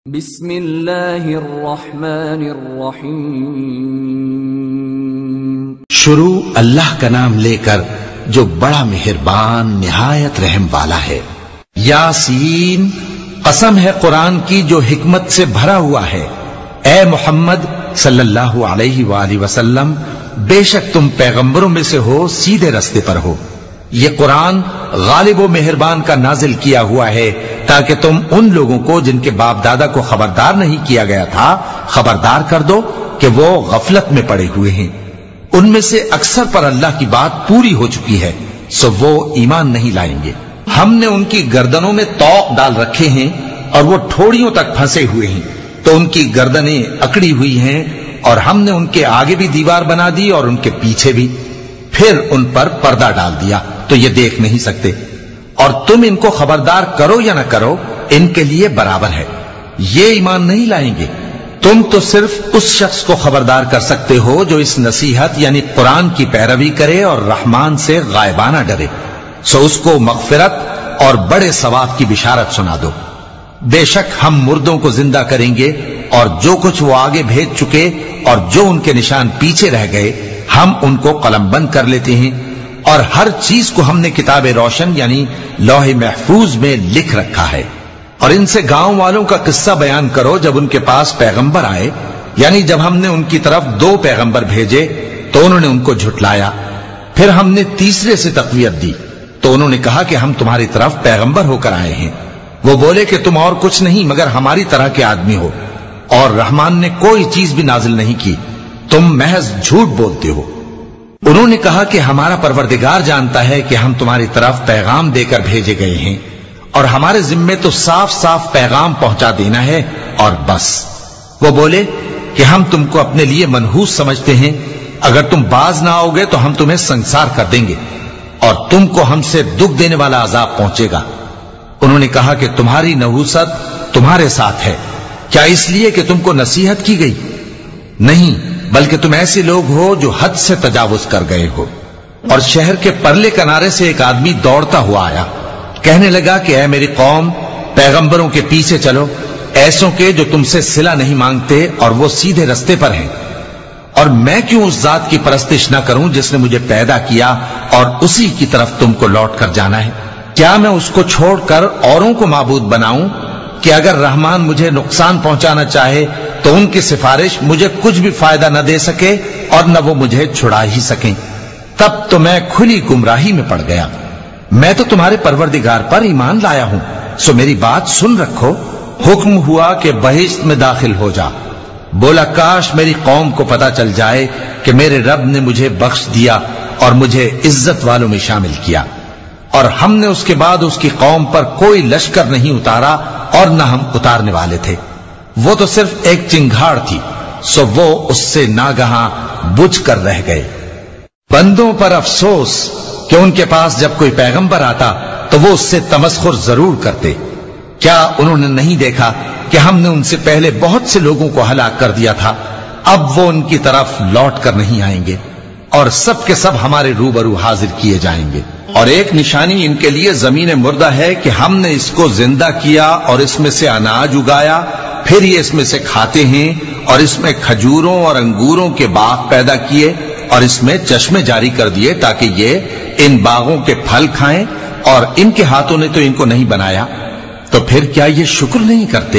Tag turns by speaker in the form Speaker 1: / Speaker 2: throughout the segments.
Speaker 1: بسم اللہ الرحمن الرحیم۔
Speaker 2: شروع اللہ کا نام لے کر جو بڑا مہربان نہایت رحم والا ہے۔ یاسین، قسم ہے قرآن کی جو حکمت سے بھرا ہوا ہے۔ اے محمد صلی اللہ علیہ وآلہ وسلم، بے شک تم پیغمبروں میں سے ہو، سیدھے رستے پر ہو۔ یہ قرآن غالب و مہربان کا نازل کیا ہوا ہے تاکہ تم ان لوگوں کو جن کے باپ دادا کو خبردار نہیں کیا گیا تھا خبردار کر دو کہ وہ غفلت میں پڑے ہوئے ہیں۔ ان میں سے اکثر پر اللہ کی بات پوری ہو چکی ہے، سو وہ ایمان نہیں لائیں گے۔ ہم نے ان کی گردنوں میں طوق ڈال رکھے ہیں اور وہ ٹھوڑیوں تک پھنسے ہوئے ہیں، تو ان کی گردنیں اکڑی ہوئی ہیں، اور ہم نے ان کے آگے بھی دیوار بنا دی اور ان کے پیچھے بھی، پھر ان پر پردہ ڈال دیا تو یہ دیکھ نہیں سکتے۔ اور تم ان کو خبردار کرو یا نہ کرو، ان کے لیے برابر ہے، یہ ایمان نہیں لائیں گے۔ تم تو صرف اس شخص کو خبردار کر سکتے ہو جو اس نصیحت یعنی قرآن کی پیروی کرے اور رحمان سے غائبانہ ڈرے، سو اس کو مغفرت اور بڑے ثواب کی بشارت سنا دو۔ بے شک ہم مردوں کو زندہ کریں گے، اور جو کچھ وہ آگے بھیج چکے اور جو ان کے نشان پیچھے رہ گئے ہم ان کو قلم بند کر لیتے ہیں، اور ہر چیز کو ہم نے کتاب روشن یعنی لوح محفوظ میں لکھ رکھا ہے۔ اور ان سے گاؤں والوں کا قصہ بیان کرو جب ان کے پاس پیغمبر آئے، یعنی جب ہم نے ان کی طرف 2 پیغمبر بھیجے تو انہوں نے ان کو جھٹلایا، پھر ہم نے تیسرے سے تقویت دی تو انہوں نے کہا کہ ہم تمہاری طرف پیغمبر ہو کر آئے ہیں۔ وہ بولے کہ تم اور کچھ نہیں مگر ہماری طرح کے آدمی ہو، اور رحمان نے کوئی چیز بھی نازل نہیں کی، تم محض جھوٹ بولتے ہو۔ انہوں نے کہا کہ ہمارا پروردگار جانتا ہے کہ ہم تمہاری طرف پیغام دے کر بھیجے گئے ہیں، اور ہمارے ذمے تو صاف صاف پیغام پہنچا دینا ہے اور بس۔ وہ بولے کہ ہم تم کو اپنے لیے منحوس سمجھتے ہیں، اگر تم باز نہ آؤ گے تو ہم تمہیں سنسار کر دیں گے اور تم کو ہم سے دکھ دینے والا عذاب پہنچے گا۔ انہوں نے کہا کہ تمہاری نحوست تمہارے ساتھ ہے، کیا اس لیے کہ تم کو نصیحت کی گئی؟ نہیں، بلکہ تم ایسے لوگ ہو جو حد سے تجاوز کر گئے ہو۔ اور شہر کے پرلے کنارے سے ایک آدمی دوڑتا ہوا آیا، کہنے لگا کہ اے میری قوم، پیغمبروں کے پیچھے چلو، ایسوں کے جو تم سے صلہ نہیں مانگتے اور وہ سیدھے رستے پر ہیں۔ اور میں کیوں اس ذات کی پرستش نہ کروں جس نے مجھے پیدا کیا اور اسی کی طرف تم کو لوٹ کر جانا ہے؟ کیا میں اس کو چھوڑ کر اوروں کو معبود بناؤں کہ اگر رحمان مجھے نقصان پہنچانا چاہے تو ان کی سفارش مجھے کچھ بھی فائدہ نہ دے سکے اور نہ وہ مجھے چھڑا ہی سکیں؟ تب تو میں کھلی گمراہی میں پڑ گیا۔ میں تو تمہارے پروردگار پر ایمان لایا ہوں، سو میری بات سن رکھو۔ حکم ہوا کہ بہشت میں داخل ہو جا۔ بولا کاش میری قوم کو پتا چل جائے کہ میرے رب نے مجھے بخش دیا اور مجھے عزت والوں میں شامل کیا، اور ہم نے اس کے بعد اس کی قوم پر کوئی لشکر نہیں اتارا اور نہ ہم اتارنے والے تھے۔ وہ تو صرف ایک چنگھاڑ تھی، سو وہ اس سے ناگہاں بجھ کر رہ گئے۔ بندوں پر افسوس کہ ان کے پاس جب کوئی پیغمبر آتا تو وہ اس سے تمسخر ضرور کرتے۔ کیا انہوں نے نہیں دیکھا کہ ہم نے ان سے پہلے بہت سے لوگوں کو ہلاک کر دیا تھا؟ اب وہ ان کی طرف لوٹ کر نہیں آئیں گے، اور سب کے سب ہمارے روبرو حاضر کیے جائیں گے۔ اور ایک نشانی ان کے لیے زمین مردہ ہے کہ ہم نے اس کو زندہ کیا اور اس میں سے اناج اگایا، پھر یہ اس میں سے کھاتے ہیں، اور اس میں کھجوروں اور انگوروں کے باغ پیدا کیے اور اس میں چشمے جاری کر دیے تاکہ یہ ان باغوں کے پھل کھائیں، اور ان کے ہاتھوں نے تو ان کو نہیں بنایا، تو پھر کیا یہ شکر نہیں کرتے؟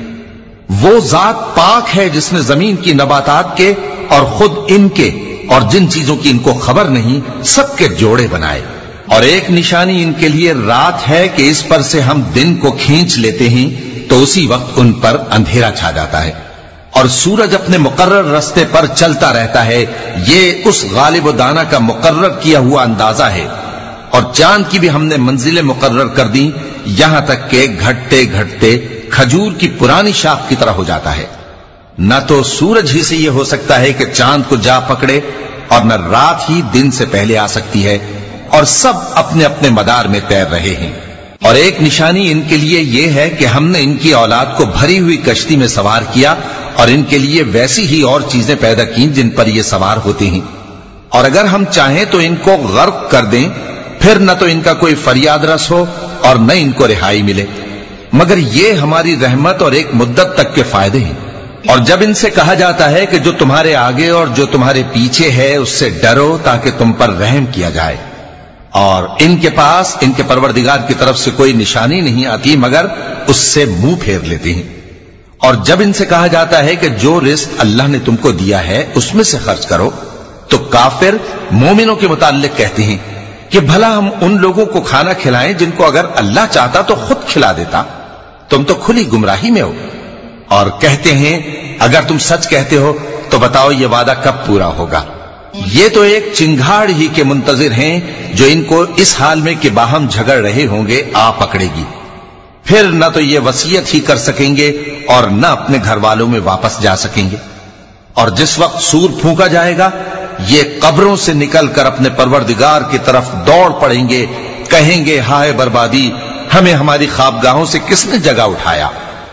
Speaker 2: وہ ذات پاک ہے جس نے زمین کی نباتات کے اور خود ان کے اور جن چیزوں کی ان کو خبر نہیں سب کے جوڑے بنائے۔ اور ایک نشانی ان کے لیے رات ہے کہ اس پر سے ہم دن کو کھینچ لیتے ہیں تو اسی وقت ان پر اندھیرا چھا جاتا ہے، اور سورج اپنے مقرر راستے پر چلتا رہتا ہے۔ یہ اس غالب و دانا کا مقرر کیا ہوا اندازہ ہے۔ اور چاند کی بھی ہم نے منزلیں مقرر کر دی، یہاں تک کہ گھٹتے گھٹتے کھجور کی پرانی شاخ کی طرح ہو جاتا ہے۔ نہ تو سورج ہی سے یہ ہو سکتا ہے کہ چاند کو جا پکڑے، اور نہ رات ہی دن سے پہلے آ سکتی ہے، اور سب اپنے اپنے مدار میں تیر رہے ہیں۔ اور ایک نشانی ان کے لیے یہ ہے کہ ہم نے ان کی اولاد کو بھری ہوئی کشتی میں سوار کیا، اور ان کے لیے ویسی ہی اور چیزیں پیدا کی جن پر یہ سوار ہوتے ہیں، اور اگر ہم چاہیں تو ان کو غرق کر دیں، پھر نہ تو ان کا کوئی فریاد رس ہو اور نہ ان کو رہائی ملے۔ مگر یہ ہماری رحمت اور ایک مدت تک کے فائدے ہیں۔ اور جب ان سے کہا جاتا ہے کہ جو تمہارے آگے اور جو تمہارے پیچھے ہے اس سے ڈرو تاکہ تم پر رحم کیا جائے، اور ان کے پاس ان کے پروردگار کی طرف سے کوئی نشانی نہیں آتی مگر اس سے منہ پھیر لیتے ہیں۔ اور جب ان سے کہا جاتا ہے کہ جو رزق اللہ نے تم کو دیا ہے اس میں سے خرچ کرو، تو کافر مومنوں کے متعلق کہتے ہیں کہ بھلا ہم ان لوگوں کو کھانا کھلائیں جن کو اگر اللہ چاہتا تو خود کھلا دیتا، تم تو کھلی گمراہی میں ہو۔ اور کہتے ہیں اگر تم سچ کہتے ہو تو بتاؤ یہ وعدہ کب پورا ہوگا۔ یہ تو ایک چنگھاڑ ہی کے منتظر ہیں جو ان کو اس حال میں کہ باہم جھگڑ رہے ہوں گے آ پکڑے گی، پھر نہ تو یہ وصیت ہی کر سکیں گے اور نہ اپنے گھر والوں میں واپس جا سکیں گے۔ اور جس وقت سور پھونکا جائے گا یہ قبروں سے نکل کر اپنے پروردگار کی طرف دوڑ پڑیں گے، کہیں گے ہائے بربادی، ہمیں ہماری خوابگاہوں سے کس نے جگہ اٹھایا۔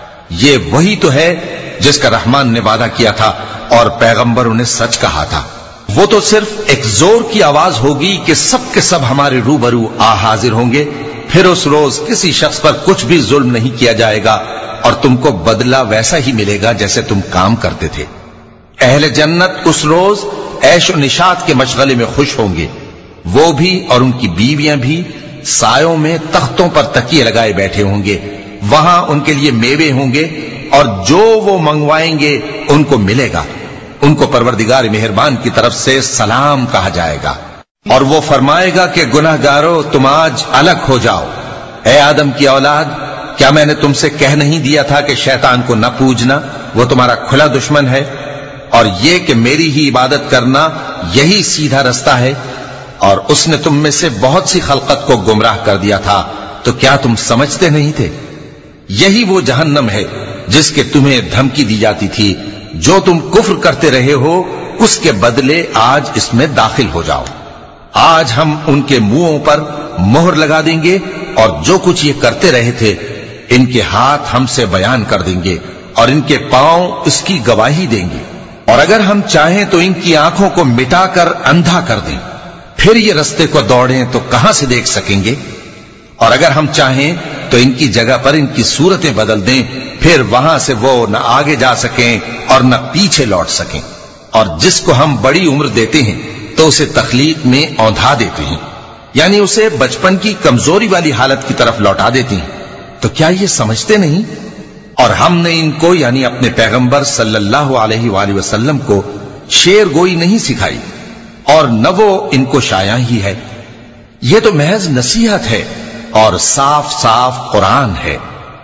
Speaker 2: یہ وہی تو ہے جس کا رحمان نے وعدہ کیا تھا اور پیغمبروں نے سچ کہا تھا۔ وہ تو صرف ایک زور کی آواز ہوگی کہ سب کے سب ہمارے روبرو آ حاضر ہوں گے، پھر اس روز کسی شخص پر کچھ بھی ظلم نہیں کیا جائے گا اور تم کو بدلہ ویسا ہی ملے گا جیسے تم کام کرتے تھے۔ اہل جنت اس روز عیش و نشاط کے مشغلے میں خوش ہوں گے، وہ بھی اور ان کی بیویاں بھی سایوں میں تختوں پر تکیے لگائے بیٹھے ہوں گے، وہاں ان کے لیے میوے ہوں گے اور جو وہ منگوائیں گے ان کو ملے گا۔ ان کو پروردگار مہربان کی طرف سے سلام کہا جائے گا، اور وہ فرمائے گا کہ گناہگارو تم آج الگ ہو جاؤ۔ اے آدم کی اولاد، کیا میں نے تم سے کہہ نہیں دیا تھا کہ شیطان کو نہ پوجنا، وہ تمہارا کھلا دشمن ہے، اور یہ کہ میری ہی عبادت کرنا یہی سیدھا رستہ ہے، اور اس نے تم میں سے بہت سی خلقت کو گمراہ کر دیا تھا، تو کیا تم سمجھتے نہیں تھے؟ یہی وہ جہنم ہے جس کے تمہیں دھمکی دی جاتی تھی، جو تم کفر کرتے رہے ہو اس کے بدلے آج اس میں داخل ہو جاؤ۔ آج ہم ان کے منہوں پر مہر لگا دیں گے اور جو کچھ یہ کرتے رہے تھے ان کے ہاتھ ہم سے بیان کر دیں گے اور ان کے پاؤں اس کی گواہی دیں گے، اور اگر ہم چاہیں تو ان کی آنکھوں کو مٹا کر اندھا کر دیں، پھر یہ رستے کو دوڑیں تو کہاں سے دیکھ سکیں گے، اور اگر ہم چاہیں تو ان کی جگہ پر ان کی صورتیں بدل دیں، پھر وہاں سے وہ نہ آگے جا سکیں اور نہ پیچھے لوٹ سکیں۔ اور جس کو ہم بڑی عمر دیتے ہیں تو اسے تخلیق میں اوندھا دیتے ہیں، یعنی اسے بچپن کی کمزوری والی حالت کی طرف لوٹا دیتے ہیں، تو کیا یہ سمجھتے نہیں؟ اور ہم نے ان کو یعنی اپنے پیغمبر صلی اللہ علیہ وآلہ وسلم کو شعر گوئی نہیں سکھائی، اور نہ وہ ان کو شایع ہی ہے، یہ تو محض نصیحت ہے اور صاف صاف قرآن ہے،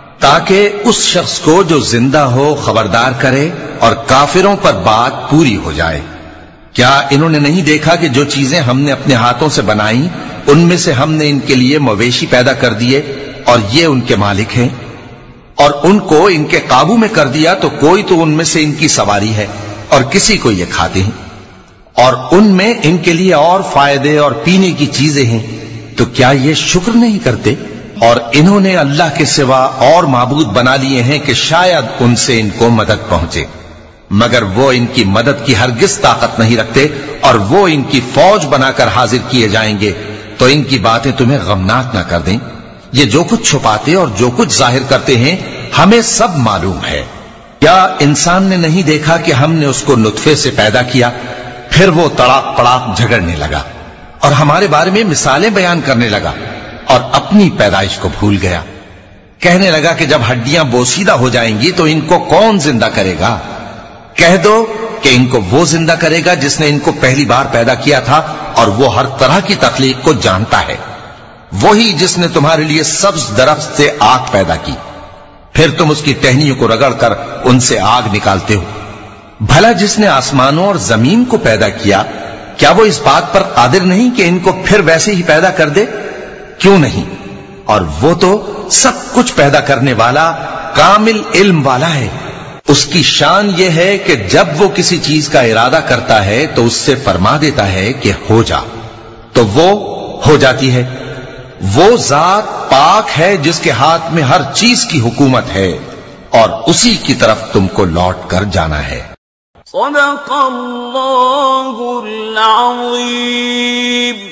Speaker 2: تاکہ اس شخص کو جو زندہ ہو خبردار کرے اور کافروں پر بات پوری ہو جائے۔ کیا انہوں نے نہیں دیکھا کہ جو چیزیں ہم نے اپنے ہاتھوں سے بنائیں ان میں سے ہم نے ان کے لیے مویشی پیدا کر دیے اور یہ ان کے مالک ہیں، اور ان کو ان کے قابو میں کر دیا تو کوئی تو ان میں سے ان کی سواری ہے اور کسی کو یہ کھاتے ہیں، اور ان میں ان کے لیے اور فائدے اور پینے کی چیزیں ہیں، تو کیا یہ شکر نہیں کرتے؟ اور انہوں نے اللہ کے سوا اور معبود بنا لیے ہیں کہ شاید ان سے ان کو مدد پہنچے، مگر وہ ان کی مدد کی ہرگز طاقت نہیں رکھتے، اور وہ ان کی فوج بنا کر حاضر کیے جائیں گے تو ان کی باتیں تمہیں غمناک نہ کر دیں۔ یہ جو کچھ چھپاتے اور جو کچھ ظاہر کرتے ہیں ہمیں سب معلوم ہے۔ کیا انسان نے نہیں دیکھا کہ ہم نے اس کو نطفے سے پیدا کیا، پھر وہ تڑاک پڑاک جھگڑنے لگا اور ہمارے بارے میں مثالیں بیان کرنے لگا اور اپنی پیدائش کو بھول گیا، کہنے لگا کہ جب ہڈیاں بوسیدہ ہو جائیں گی تو ان کو کون زندہ کرے گا؟ کہہ دو کہ ان کو وہ زندہ کرے گا جس نے ان کو پہلی بار پیدا کیا تھا، اور وہ ہر طرح کی تخلیق کو جانتا ہے، وہی جس نے تمہارے لیے سبز درخت سے آگ پیدا کی، پھر تم اس کی ٹہنیوں کو رگڑ کر ان سے آگ نکالتے ہو۔ بھلا جس نے آسمانوں اور زمین کو پیدا کیا، کیا وہ اس بات پر قادر نہیں کہ ان کو پھر ویسے ہی پیدا کر دے؟ کیوں نہیں؟ اور وہ تو سب کچھ پیدا کرنے والا کامل علم والا ہے۔ اس کی شان یہ ہے کہ جب وہ کسی چیز کا ارادہ کرتا ہے تو اس سے فرما دیتا ہے کہ ہو جا، تو وہ ہو جاتی ہے۔ وہ ذات پاک ہے جس کے ہاتھ میں ہر چیز کی حکومت ہے، اور اسی کی طرف تم کو لوٹ کر جانا ہے۔
Speaker 3: صدق اللہ العظیم۔